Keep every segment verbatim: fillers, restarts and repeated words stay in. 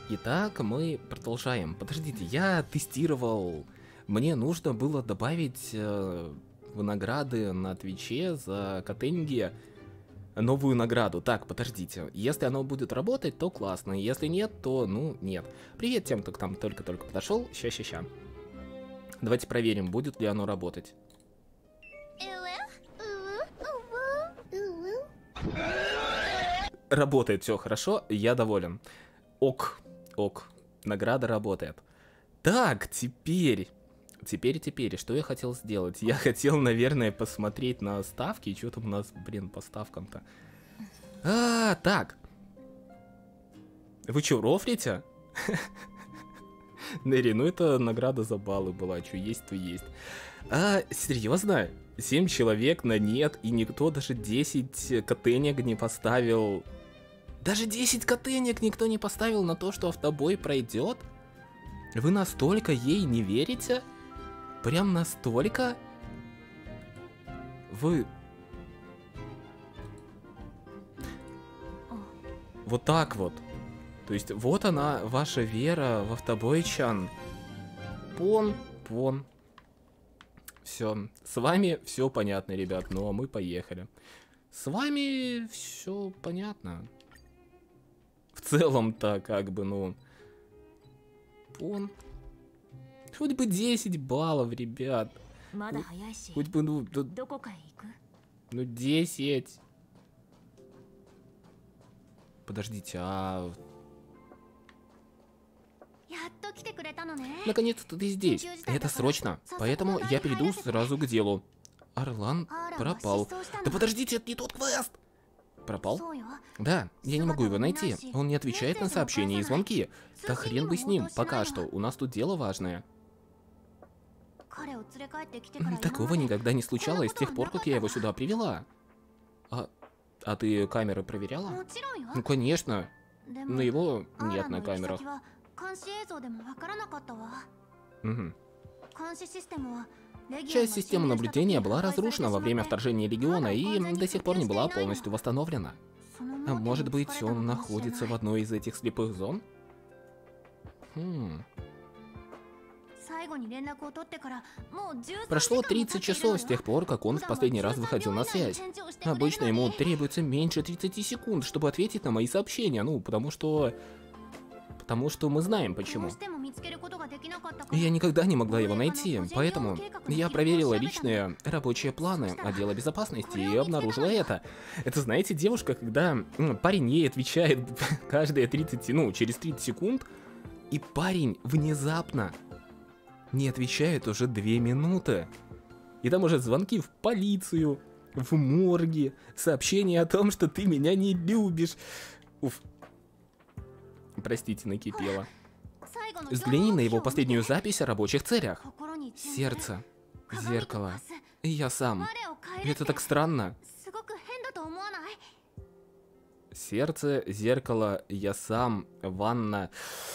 Итак, мы продолжаем. Подождите, я тестировал. Мне нужно было добавить э, в награды на Твиче за Котенги новую награду. Так, подождите. Если оно будет работать, то классно. Если нет, то, ну, нет. Привет тем, кто к нам только-только подошел. Ща-ща-ща. Давайте проверим, будет ли оно работать. Работает, все хорошо, я доволен. Ок, ок, награда работает. Так, теперь, теперь, теперь, что я хотел сделать? Я хотел, наверное, посмотреть на ставки. Что там у нас, блин, по ставкам-то? А, так. Вы что, рофлите? Нэри, ну это награда за баллы была, что есть, то есть. А, серьезно? семь человек на нет, и никто даже десять котенек не поставил. Даже десять котенек никто не поставил на то, что автобой пройдет? Вы настолько ей не верите? Прям настолько? Вы... Вот так вот. То есть вот она, ваша вера в автобой-чан. Пон, пон. Все, с вами все понятно, ребят, ну а мы поехали. С вами все понятно. В целом-то, как бы, ну... Пон. Хоть бы десять баллов, ребят. Хоть бы, ну... Ну, десять. Подождите, а... Наконец-то ты здесь. Это срочно. Поэтому я перейду сразу к делу. Орлан пропал. Да подождите, это не тот квест! Пропал? Да, я не могу его найти. Он не отвечает на сообщения и звонки. Да хрен бы с ним, пока что. У нас тут дело важное. Такого никогда не случалось с тех пор, как я его сюда привела. А, а ты камеры проверяла? Ну, конечно. Но его нет на камерах. Угу. Часть системы наблюдения была разрушена во время вторжения Легиона и до сих пор не была полностью восстановлена. А может быть, он находится в одной из этих слепых зон? Хм. Прошло тридцать часов с тех пор, как он в последний раз выходил на связь. Обычно ему требуется меньше тридцати секунд, чтобы ответить на мои сообщения, ну, потому что... Потому что мы знаем почему. Я никогда не могла его найти, поэтому я проверила личные рабочие планы отдела безопасности и обнаружила это. Это, знаете, девушка, когда парень ей отвечает каждые тридцать, ну, через тридцать секунд, и парень внезапно не отвечает уже две минуты. И там уже звонки в полицию, в морги, сообщение о том, что ты меня не любишь. Уф. Простите, накипело. Взгляни на его последнюю запись о рабочих целях. Сердце, зеркало, и я сам. Это так странно. Сердце, зеркало, я сам, ванна.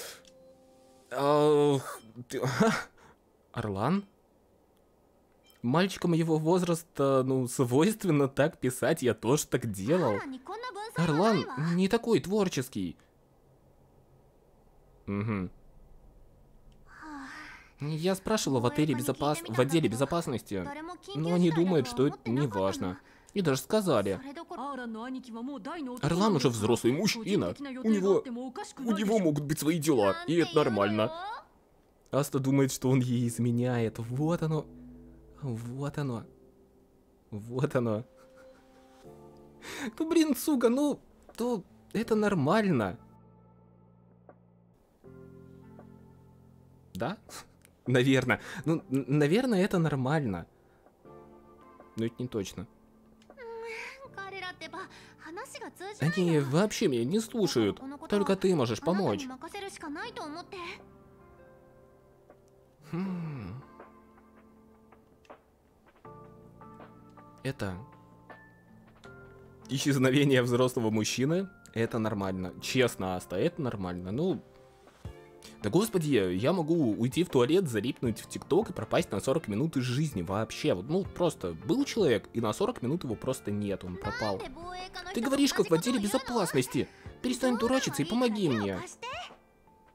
Орлан? Мальчикам его возраста, ну, свойственно так писать, я тоже так делал. Орлан не такой творческий. Угу. Я спрашивала в отеле безопас... в отделе безопасности, но они думают, что это не важно. И даже сказали. Орлан уже взрослый мужчина. У него... У него могут быть свои дела, и это нормально. Аста думает, что он ей изменяет. Вот оно. Вот оно. Вот оно. Ну, блин, сука, ну... То... Это нормально. Да? Наверное. Ну, наверное, это нормально. Но это не точно. Они вообще меня не слушают. Только ты можешь помочь. Хм. Это... Исчезновение взрослого мужчины. Это нормально. Честно, Аста, это нормально. Ну... Да господи, я могу уйти в туалет, залипнуть в ТикТок и пропасть на сорок минут из жизни вообще. Вот, ну, просто был человек, и на сорок минут его просто нет, он пропал. Ты говоришь, как в отделе безопасности. Перестань дурачиться и помоги мне.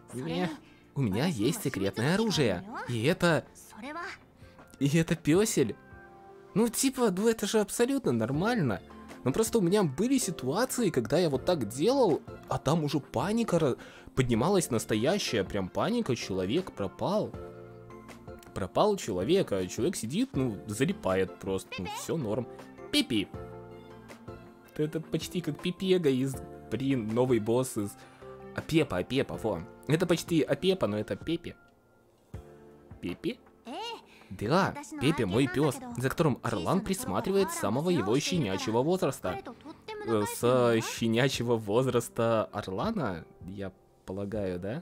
Не, у меня есть секретное оружие. И это... И это пёсель. Ну, типа, ну это же абсолютно нормально. Но просто у меня были ситуации, когда я вот так делал, а там уже паника поднималась, настоящая прям паника, человек пропал. Пропал человек, а человек сидит, ну, залипает просто, ну, все норм. Пипи. Это почти как Пипега из, блин, новый босс из... Апепа, Апепа, во. Это почти Апепа, но это Пепи. Пепи? Да, Пепе мой пес, за которым Орлан присматривает с самого его щенячьего возраста. С щенячьего возраста Орлана, я полагаю, да?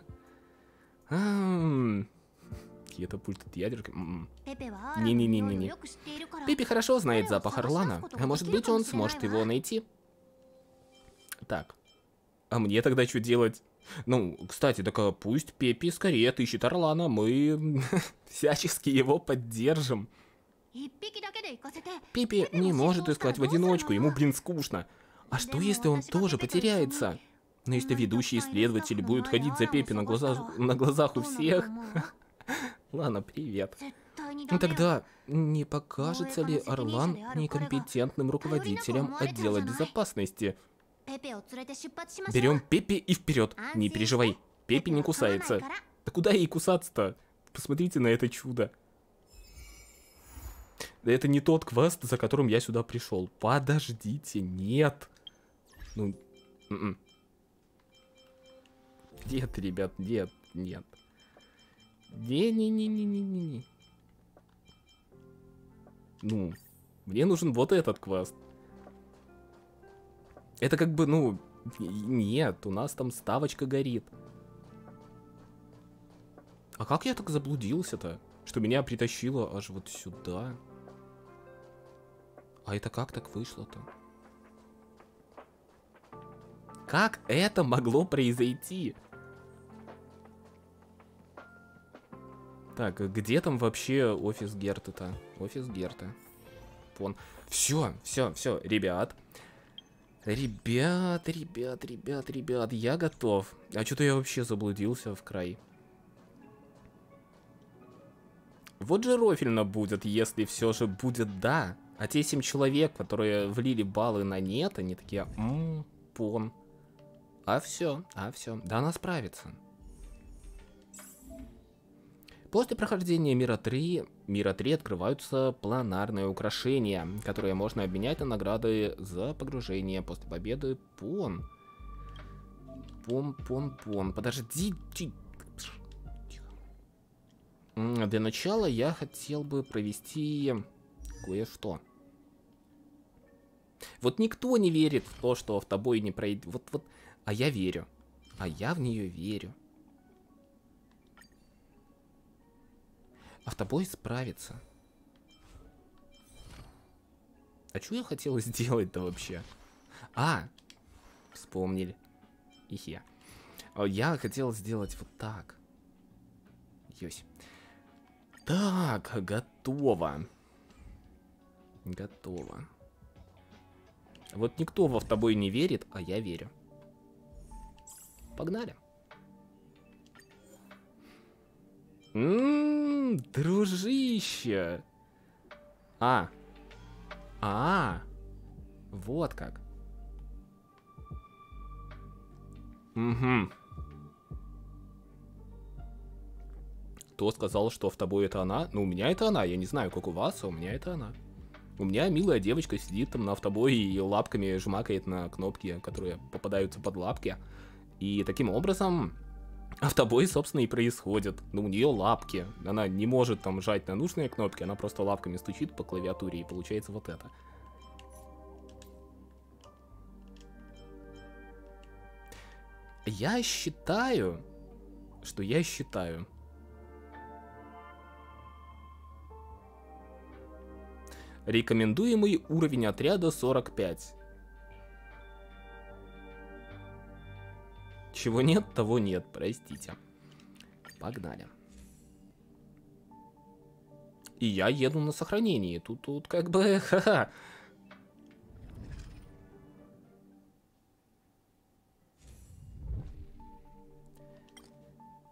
Какие-то пульт от ядерки. Не-не-не-не-не. Пепе хорошо знает запах Орлана, а может быть он сможет его найти. Так, а мне тогда что делать? Ну, кстати, так пусть Пепе скорее отыщет Орлана, мы всячески его поддержим. Пепе не может искать в одиночку, ему, блин, скучно. А что, если он тоже потеряется? Но если ведущий исследователь будет ходить за Пепе на, глаза... на глазах у всех... Ладно, привет. Ну тогда, не покажется ли Орлан некомпетентным руководителем отдела безопасности? Берем Пепе и вперед. Не переживай, Пепе не кусается. Да куда ей кусаться-то? Посмотрите на это чудо. Да это не тот квест, за которым я сюда пришел. Подождите, нет. Ну, н-н. Нет, ребят, нет, нет. Не-не-не-не-не-не. Ну, мне нужен вот этот квест. Это как бы, ну, нет, у нас там ставочка горит. А как я так заблудился-то? Что меня притащило аж вот сюда? А это как так вышло-то? Как это могло произойти? Так, где там вообще офис Герты-то? Офис Герты. Вон. Все, все, все, ребят. Ребят, ребят, ребят, ребят, я готов. А что-то я вообще заблудился в край. Вот же рофильно будет, если все же будет да. А те семь человек, которые влили баллы на нет, они такие, ммм, пон. А все, а все, да она справится. После прохождения мира три, мира три открываются планарные украшения, которые можно обменять на награды за погружение после победы. Пон. Пон, пон, пон. Подожди. Для начала я хотел бы провести кое-что. Вот никто не верит в то, что в тобой не пройдет. Вот, вот. А я верю. А я в нее верю. Автобой справится. А что я хотел сделать-то вообще? А, вспомнили. Ихе. Я хотел сделать вот так. Ёсь. Так, готово. Готово. Вот никто в автобой не верит, а я верю. Погнали. Ммм, дружище. А. А. Вот как. Угу. Кто сказал, что в тобой это она? Ну, у меня это она. Я не знаю, как у вас, а у меня это она. У меня милая девочка сидит там на автобое и лапками жмакает на кнопки, которые попадаются под лапки. И таким образом... Автобой, собственно, и происходит. Ну, у нее лапки. Она не может там жать на нужные кнопки, она просто лапками стучит по клавиатуре, и получается вот это. Я считаю, что я считаю. Рекомендуемый уровень отряда сорок пять. Чего нет, того нет, простите. Погнали. И я еду на сохранении. Тут, тут как бы, ха-ха.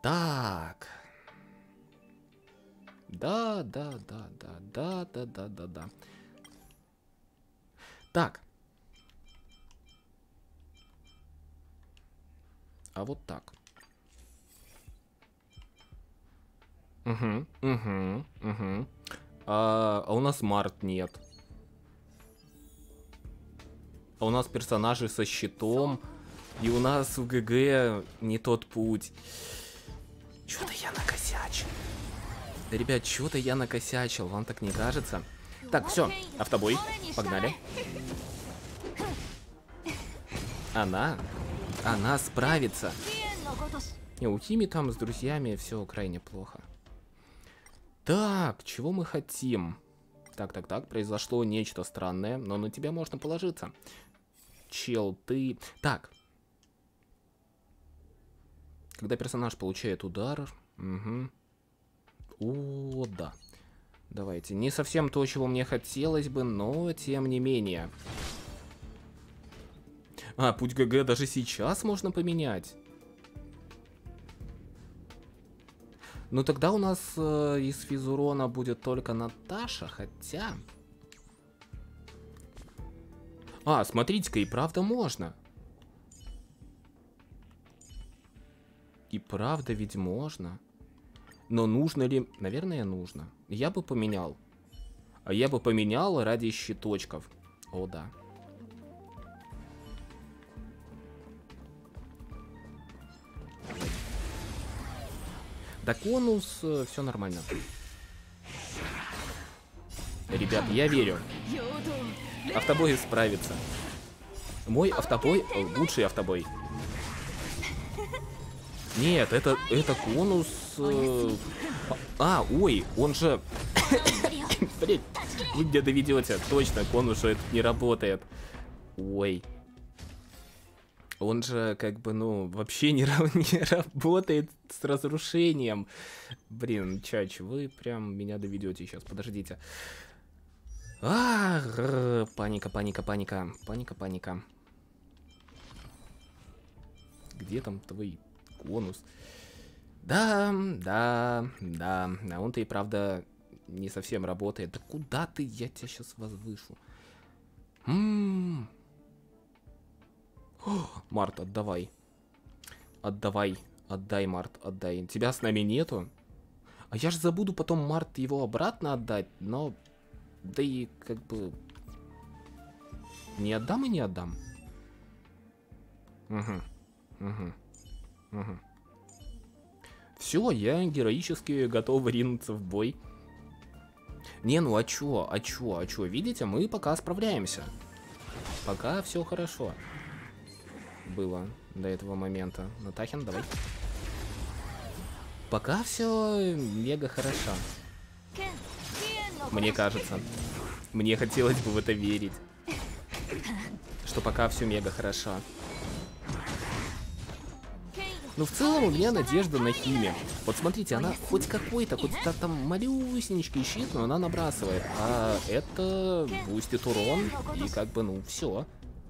Так. Да, да, да, да, да, да, да, да, да. Так. А вот так. Угу, угу, угу. А, а у нас Март нет. А у нас персонажи со щитом. И у нас в ГГ не тот путь. Чё-то я накосячил. Да, ребят, чё-то я накосячил. Вам так не кажется? Так, все, автобой. Погнали. Она? Она справится. Не, у Хими там с друзьями все крайне плохо. Так, чего мы хотим? Так, так, так, произошло нечто странное, но на тебя можно положиться. Чел, ты... Так. Когда персонаж получает удар... Угу. О, да. Давайте. Не совсем то, чего мне хотелось бы, но тем не менее. А, путь ГГ даже сейчас можно поменять. Ну тогда у нас э, из физурона будет только Наташа, хотя... А, смотрите-ка, и правда можно. И правда ведь можно. Но нужно ли? Наверное, нужно. Я бы поменял. А я бы поменял ради щиточков. О, да. Да, конус, э, все нормально. Ребят, я верю. Автобой справится. Мой автобой э, лучший автобой. Нет, это, это конус... Э... А, ой, он же... Блин, вы где доведете? Точно, конус же не работает. Ой. Он же, как бы, ну, вообще не, не работает с разрушением. Блин, чач, вы прям меня доведете сейчас. Подождите. А, паника, паника, паника. Паника, паника. Где там твой конус? Да, да, да. А он-то и правда не совсем работает. Да куда ты? Я тебя сейчас возвышу. Ммм. Март, отдавай. Отдавай. Отдай, Март, отдай. Тебя с нами нету. А я же забуду потом, Март, его обратно отдать. Но... Да и как бы... Не отдам и не отдам. Угу. Угу. Угу. Все, я героически готов ринуться в бой. Не, ну а чё? А чё? А чё? Видите, мы пока справляемся. Пока все хорошо. Было до этого момента. Натахин, давай. Пока все мега хорошо. Мне кажется. Мне хотелось бы в это верить. Что пока все мега хорошо. Ну, в целом, у меня надежда на Хими. Вот смотрите, она хоть какой-то, хоть там малюсенький щит, но она набрасывает. А это бустит урон, и как бы, ну, все.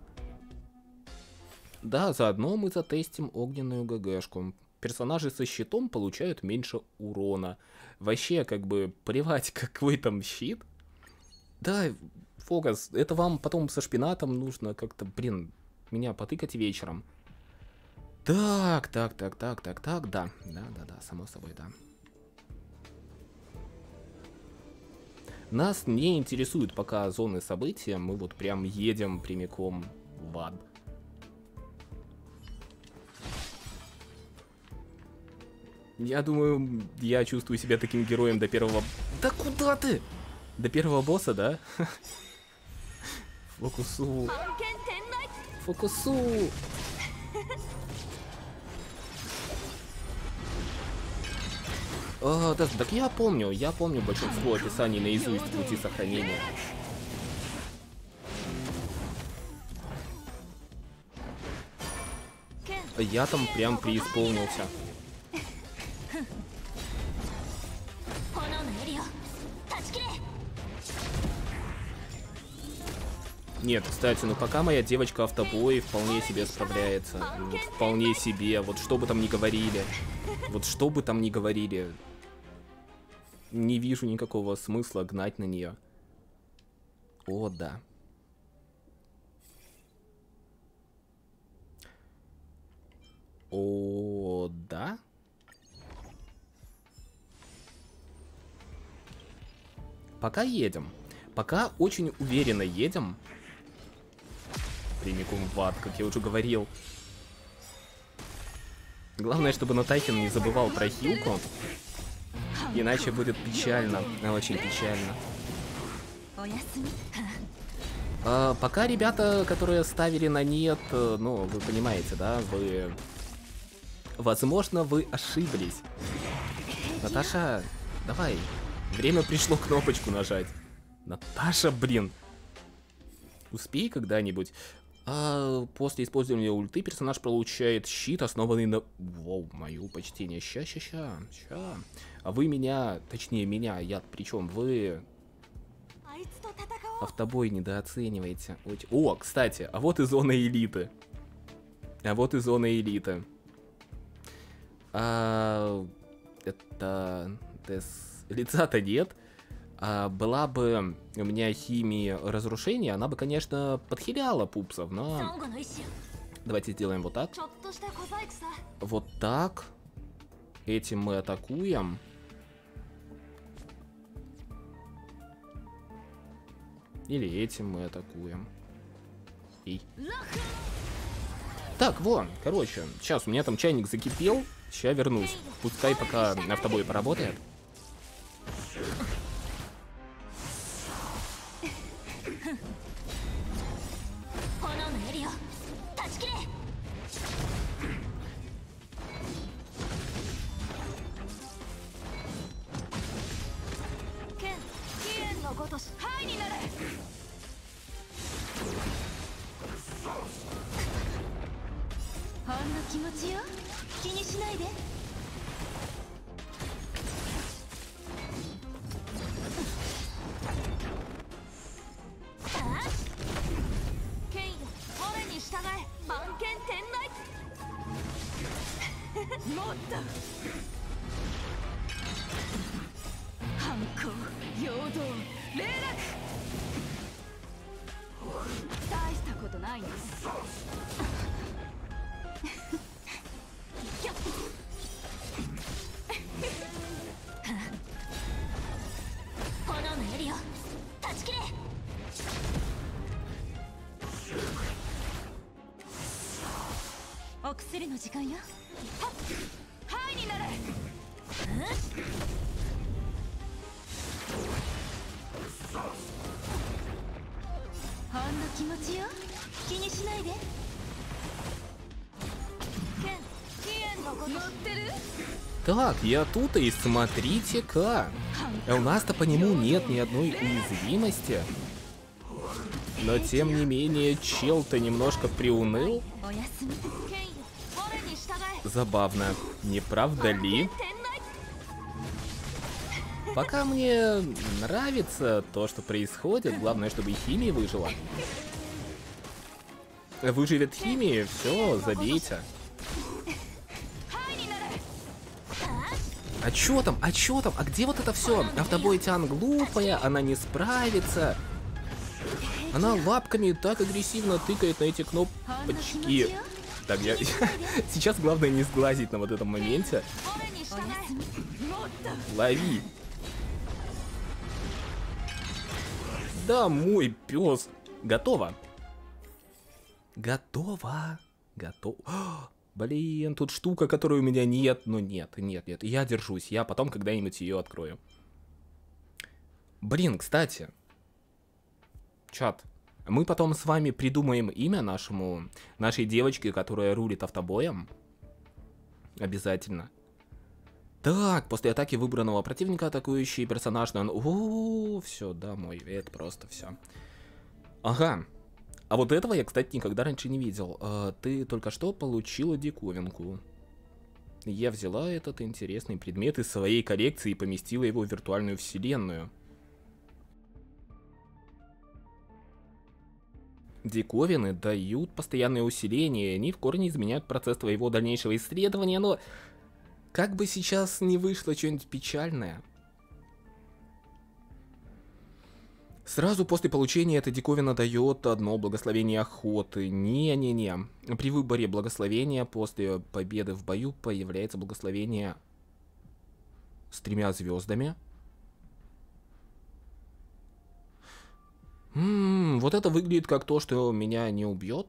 Да, заодно мы затестим огненную ГГшку. Персонажи со щитом получают меньше урона. Вообще, как бы, плевать, какой там щит. Да, фокус, это вам потом со шпинатом нужно как-то, блин, меня потыкать вечером. Так, так, так, так, так, так, да. Да, да, да, само собой, да. Нас не интересуют пока зоны события. Мы вот прям едем прямиком в ад. Я думаю, я чувствую себя таким героем до первого... Да куда ты? До первого босса, да? Фокусу. Фокусу. А, да, так я помню, я помню большинство описаний наизусть пути сохранения. Я там прям преисполнился. Нет, кстати, ну пока моя девочка автобой вполне себе справляется. Вот, вполне себе. Вот что бы там ни говорили. Вот что бы там ни говорили. Не вижу никакого смысла гнать на нее. О, да. О, да? Пока едем. Пока очень уверенно едем. Прямиком в ад, как я уже говорил. Главное, чтобы Натахин не забывал про хилку. Иначе будет печально. Очень печально. А, пока ребята, которые ставили на нет, ну, вы понимаете, да, вы... Возможно, вы ошиблись. Наташа, давай. Время пришло кнопочку нажать. Наташа, блин. Успей когда-нибудь. А после использования ульты персонаж получает щит, основанный на... Воу, мое почтение. Ща, ща, ща, ща. А вы меня, точнее меня, я причем вы... Автобой недооцениваете. О, кстати, а вот и зона элиты. А вот и зона элиты. А... Это... Лица-то нет. А была бы у меня химия разрушения, она бы, конечно, подхиляла пупсов, но... Давайте сделаем вот так. Вот так. Этим мы атакуем. Или этим мы атакуем. И... Так, вон, короче, сейчас у меня там чайник закипел. Сейчас вернусь. Пускай пока автобой поработает. Так, я тут, и смотрите-ка. А у нас-то по нему нет ни одной уязвимости. Но тем не менее, чел-то немножко приуныл. Забавно, не правда ли? Пока мне нравится то, что происходит, главное, чтобы и химия выжила. Выживет химия, все, забейте. А чё там? А чё там? А где вот это все? Автобой Тян глупая, она не справится. Она лапками так агрессивно тыкает на эти кнопочки. Так, я... Сейчас главное не сглазить на вот этом моменте. Лови. Да, мой пес. Готово. Готово. Готово. Блин, тут штука, которой у меня нет. Ну нет, нет, нет. Я держусь. Я потом когда-нибудь ее открою. Блин, кстати. Чат. Мы потом с вами придумаем имя нашему, нашей девочке, которая рулит автобоем. Обязательно. Так, после атаки выбранного противника атакующий персонаж... О, все, да, мой, это просто все. Ага. А вот этого я, кстати, никогда раньше не видел. А, ты только что получила диковинку. Я взяла этот интересный предмет из своей коллекции и поместила его в виртуальную вселенную. Диковины дают постоянное усиление, они в корне изменяют процесс твоего дальнейшего исследования, но как бы сейчас не вышло что-нибудь печальное. Сразу после получения эта диковина дает одно благословение охоты. Не-не-не. При выборе благословения после победы в бою появляется благословение с тремя звездами. Ммм, вот это выглядит как то, что меня не убьет.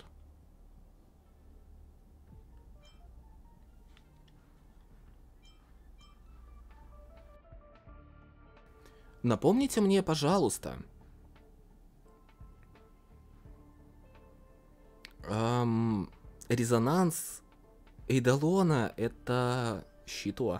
Напомните мне, пожалуйста. Эм, резонанс Эйдолона — это что?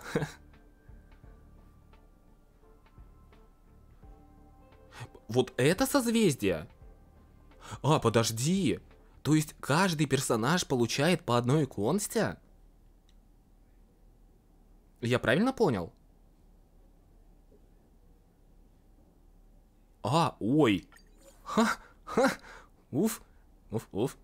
Вот это созвездие? А, подожди. То есть каждый персонаж получает по одной консте? Я правильно понял? А, ой. Ха, ха. Уф. Уф, уф.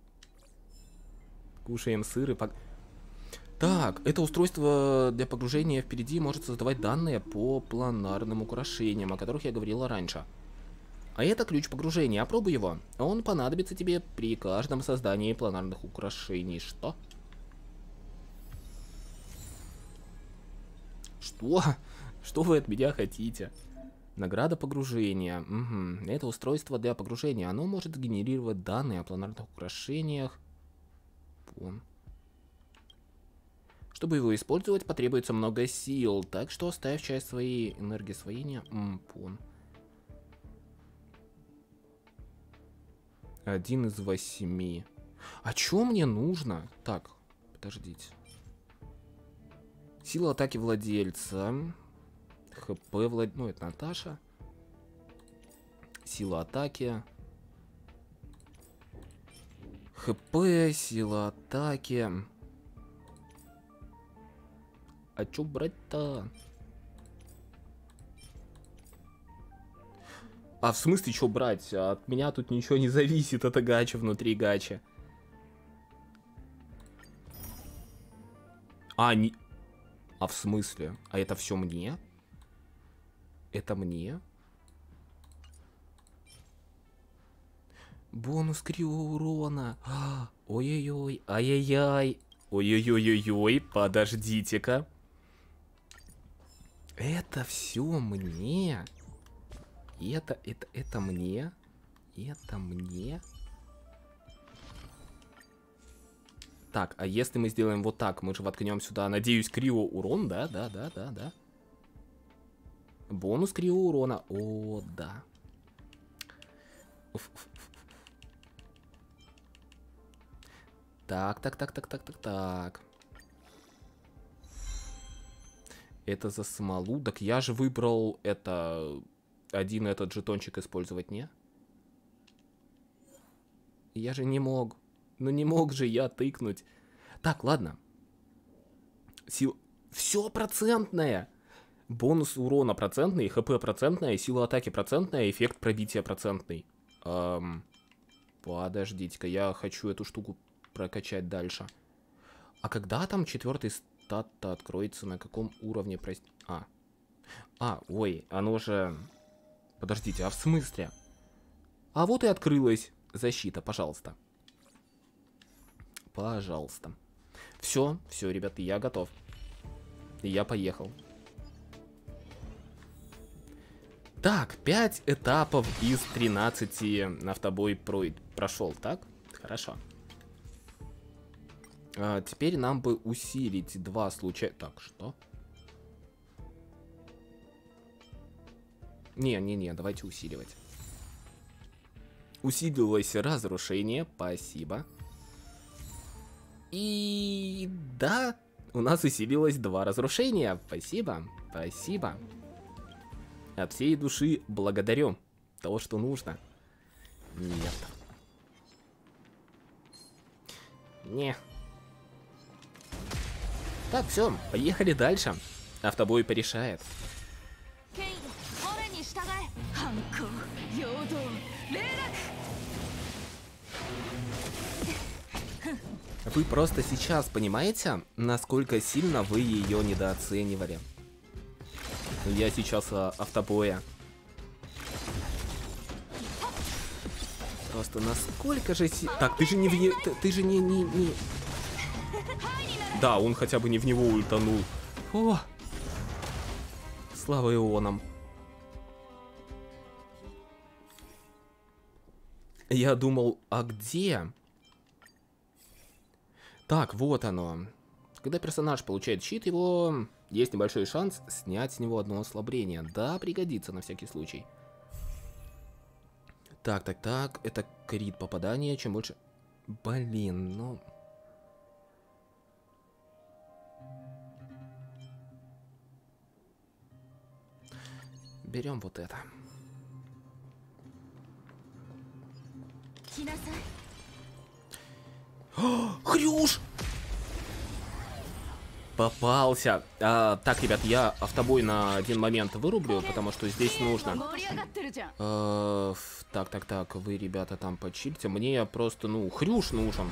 Кушаем сыр и пог... Так, это устройство для погружения впереди может создавать данные по планарным украшениям, о которых я говорила раньше. А это ключ погружения. Опробуй его. Он понадобится тебе при каждом создании планарных украшений. Что? Что? Что вы от меня хотите? Награда погружения. Угу. Это устройство для погружения. Оно может генерировать данные о планарных украшениях. Пон. Чтобы его использовать, потребуется много сил. Так что оставь часть своей энергии освоения. М, пон. Один из восьми. А чё мне нужно? Так, подождите. Сила атаки владельца. ХП владельца. Ну, это Наташа. Сила атаки. ХП, сила атаки. А чё брать-то? А в смысле, что брать? От меня тут ничего не зависит, это гача внутри гача. А, не... А в смысле? А это все мне? Это мне? Бонус кривого урона. Ой-ой-ой, ай-яй-яй. Ой-ой-ой-ой-ой, подождите-ка. Это все мне? И это, это, это мне? Это мне? Так, а если мы сделаем вот так, мы же воткнем сюда, надеюсь, крио урон, да, да, да, да, да. Бонус крио урона, о, да. Уф, уф, уф. Так, так, так, так, так, так, так. Это за смолу. Так я же выбрал это... Один этот жетончик использовать, не? Я же не мог. Ну не мог же я тыкнуть. Так, ладно. Сил... Все процентное. Бонус урона процентный, ХП процентная, сила атаки процентная, эффект пробития процентный. Эм... Подождите-ка, я хочу эту штуку прокачать дальше. А когда там четвертый стат-то откроется? На каком уровне? Прости... А. А, ой, оно же... Подождите, а в смысле? А вот и открылась защита, пожалуйста. Пожалуйста. Все, все, ребята, я готов. Я поехал. Так, пять этапов из тринадцати автобой пройд... прошел, так? Хорошо. А, теперь нам бы усилить два случая... Так, что? Не-не-не, давайте усиливать. Усилилось разрушение, спасибо. И да, у нас усилилось два разрушения, спасибо, спасибо. От всей души благодарю. То, что нужно. Нет. Не. Так, все, поехали дальше. Автобой порешает. Вы просто сейчас понимаете, насколько сильно вы ее недооценивали. Я сейчас а, автобоя. Просто насколько же си... Так, ты же не в не... ты, ты же не, не, не... Да, он хотя бы не в него ультанул. О! Слава ионам. Я думал, а где? Так, вот оно. Когда персонаж получает щит, его есть небольшой шанс снять с него одно ослабление. Да, пригодится на всякий случай. Так, так, так. Это крит попадания. Чем больше... Блин, ну... Берем вот это. О, Хрюш! Попался. А, так, ребят, я автобой на один момент вырублю, потому что здесь нужно. А, так, так, так, вы, ребята, там почильте. Мне просто, ну, Хрюш нужен.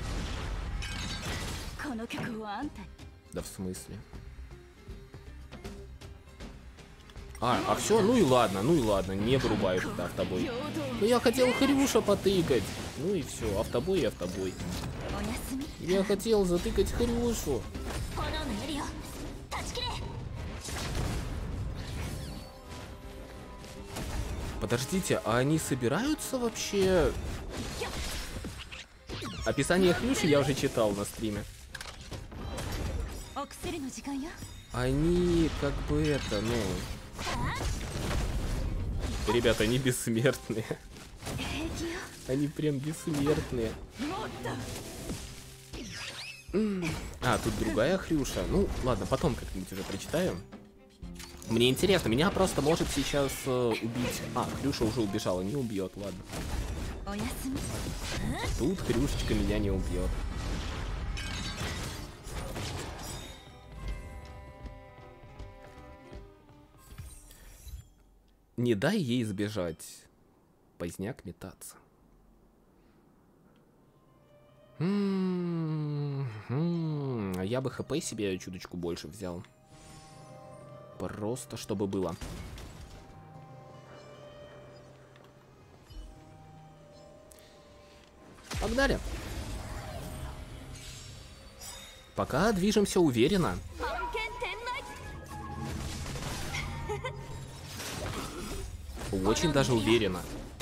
Да в смысле? А, а все, ну и ладно, ну и ладно, не вырубаю тогда автобой. Ну я хотел Хрюша потыкать. Ну и все, автобой и автобой. Я хотел затыкать Хрюшу. Подождите, а они собираются вообще? Описание Хрюши я уже читал на стриме. Они как бы это, ну... Ребята, они бессмертные. Они прям бессмертные. А, тут другая Хрюша. Ну, ладно, потом как-нибудь уже прочитаю. Мне интересно, меня просто может сейчас э, убить... А, Хрюша уже убежала, не убьет, ладно. Тут Хрюшечка меня не убьет. Не дай ей сбежать. Поздняк метаться. М-м-м, а я бы хп себе чуточку больше взял. Просто чтобы было. Погнали. Пока движемся уверенно. Очень даже уверенно.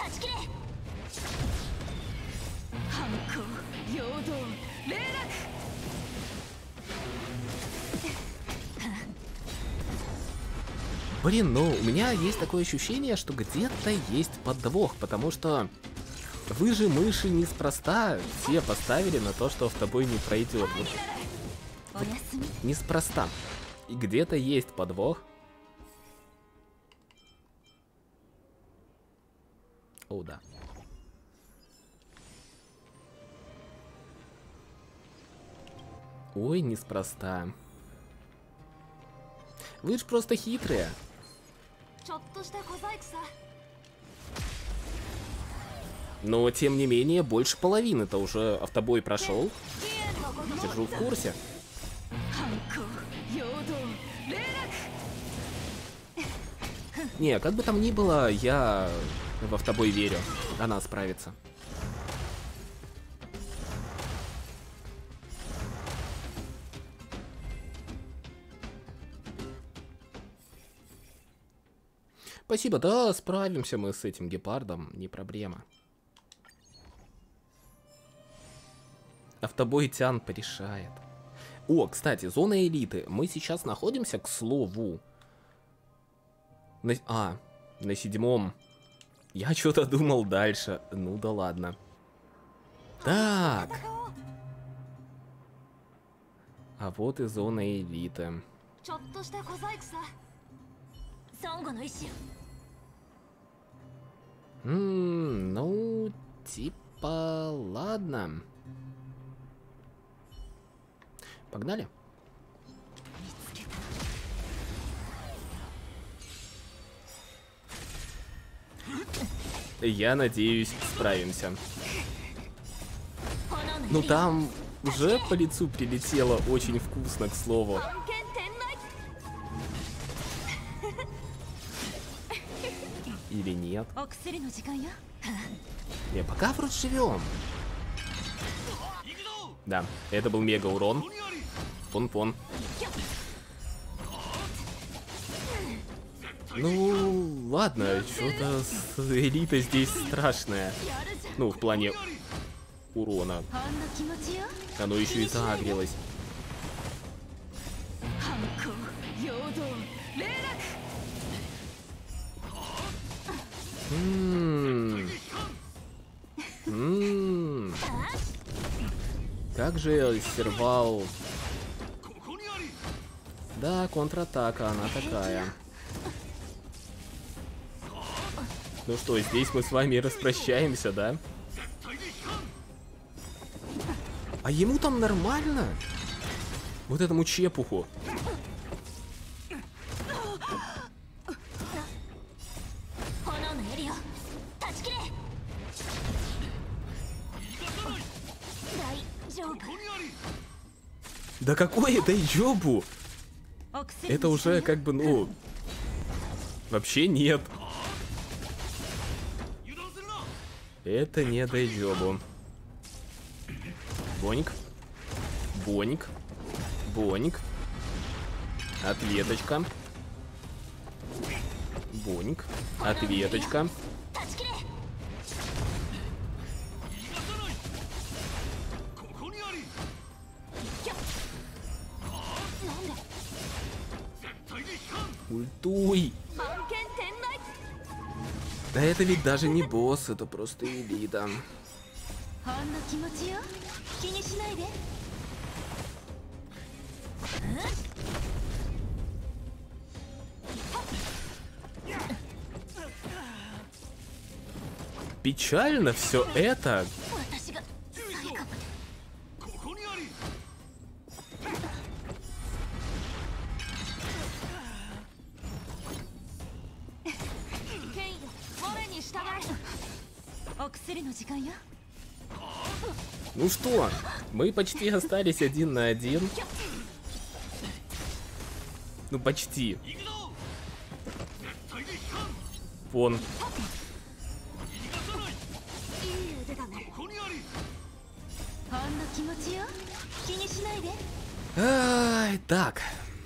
Блин, ну у меня есть такое ощущение, что где-то есть подвох, потому что вы же мыши неспроста все поставили на то, что автобой не пройдет. Вот, вот, неспроста. И где-то есть подвох. О, да. Ой, неспроста. Вы же просто хитрые. Но, тем не менее, больше половины-то уже автобой прошел. Держу в курсе. Не, как бы там ни было, я в автобой верю. Она справится. Спасибо, да, справимся мы с этим гепардом, не проблема. Автобой Тян порешает. О, кстати, зона элиты. Мы сейчас находимся, к слову. На... А, на седьмом. Я что-то думал дальше. Ну да ладно. Так. А вот и зона элиты. Ммм, ну, типа, ладно. Погнали. Я надеюсь, справимся. Ну там Уже по лицу прилетело очень вкусно, к слову. Или нет? Не, пока вроде живем. Да, это был мега урон. Пон-пон. Ну, ладно, что-то с элитой здесь страшное. Ну, в плане урона. Оно еще и загрелось. Ммм. Ммм. Как же сервал. Да, контратака, она такая. Ну что, здесь мы с вами распрощаемся, да? А ему там нормально? Вот этому чепуху. Да какое дайджобу? Это уже как бы, ну... Вообще нет. Это не дайджобу. Боник. Боник. Боник. Ответочка. Боник. Ответочка. Ультуй. Да это ведь даже не босс, это просто элита. Печально все это. Ну что, мы почти остались один на один. Ну почти. Вон. Ай, так.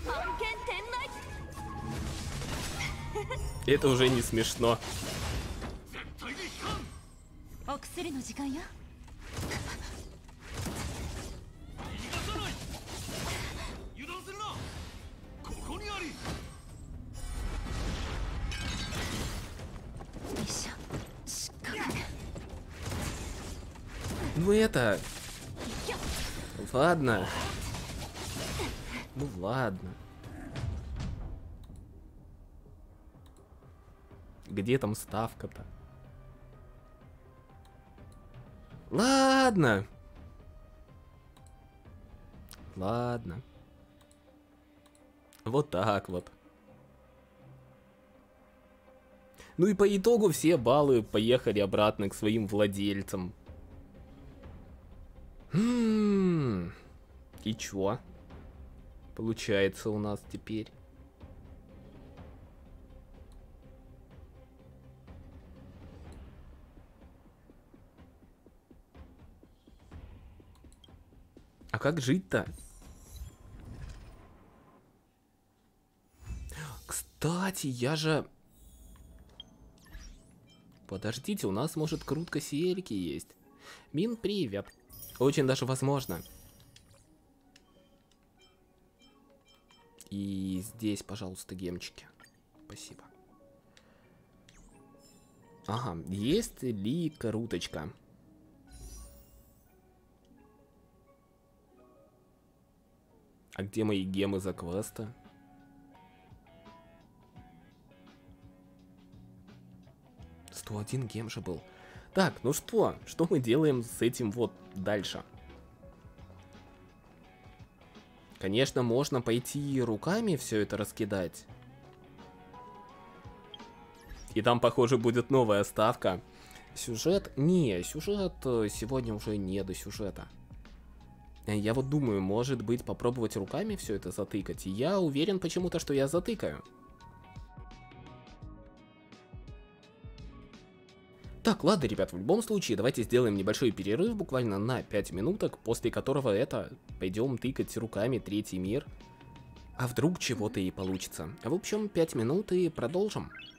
Это уже не смешно. Ну это... Ладно. Ну ладно. Где там ставка-то? Ладно. Ладно. Вот так вот. Ну и по итогу все баллы поехали обратно к своим владельцам. М-м-м. И чё? Получается у нас теперь. А как жить-то? Кстати, я же... Подождите, у нас, может, крутка сельки есть. Мин, привет. Очень даже возможно. И здесь, пожалуйста, гемчики. Спасибо. Ага, есть ли круточка? А где мои гемы за квеста? сто один гем же был. Так, ну что? Что мы делаем с этим вот дальше? Конечно, можно пойти руками все это раскидать. И там, похоже, будет новая ставка. Сюжет? Не, сюжет сегодня уже не до сюжета. Я вот думаю, может быть, попробовать руками все это затыкать. И я уверен почему-то, что я затыкаю. Так, ладно, ребят, в любом случае, давайте сделаем небольшой перерыв, буквально на пять минуток, после которого это, пойдем тыкать руками третий мир. А вдруг чего-то и получится. В общем, пять минут и продолжим.